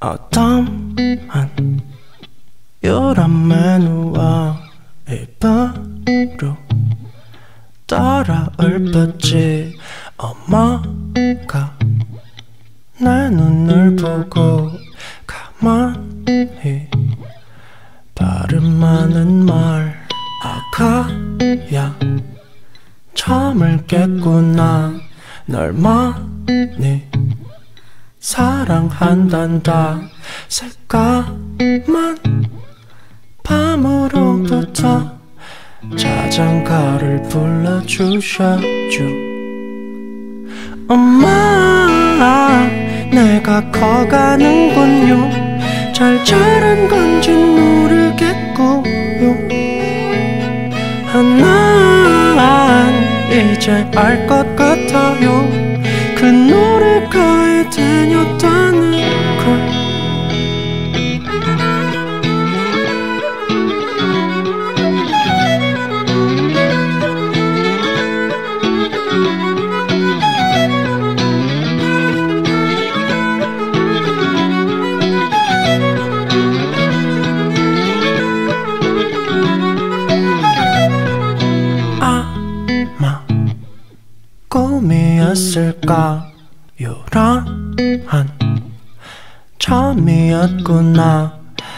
어떠한 요란 메뉴와 입으로 따라올 뻔지 엄마가 내 눈을 보고 가만히 발음하는 말 아가야 잠을 깼구나 널 많이 사랑한단다 새까만 밤으로부터 자장가를 불러주셔줘 엄마 내가 커가는군요 잘 자란 건진 모르겠고요 난 이제 알 것 같아요 그 노래가에 대녔다는 걸 꿈이었을까 요란한 잠이었구나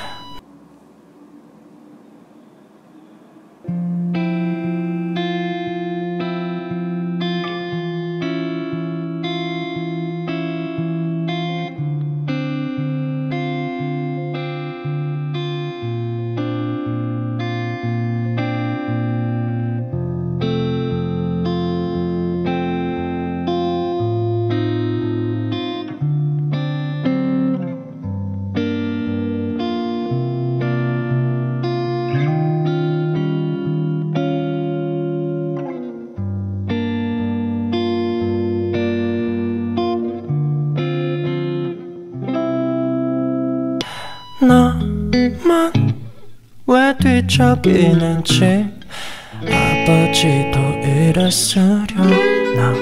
나만 왜 뒤척이는지 아버지도 이랬으려나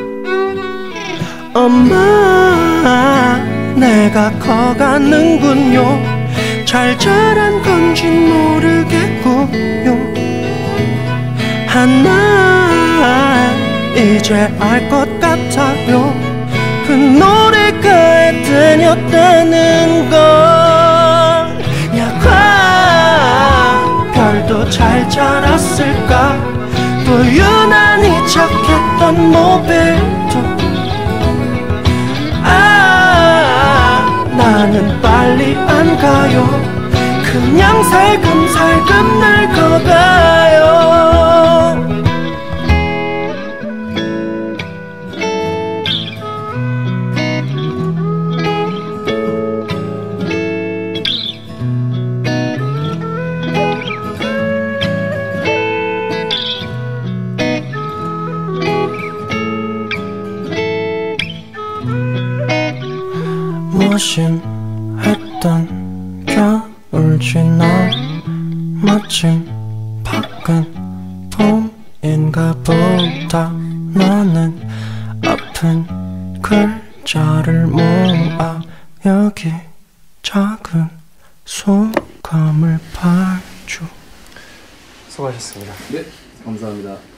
엄마 내가 커가는군요 잘 자란 건진 모르겠고요 난 이제 알 것 같아요 그 노래가에 들렸다는 걸 별도 잘 자랐을까 또 유난히 착했던 모빌도 나는 빨리 안 가요 그냥 살금살금 늙어가요 무심했던 겨울 지나 마침 밖은 봄인가 보다 나는 아픈 글자를 모아 여기 작은 소감을 발주 수고하셨습니다. 네, 감사합니다.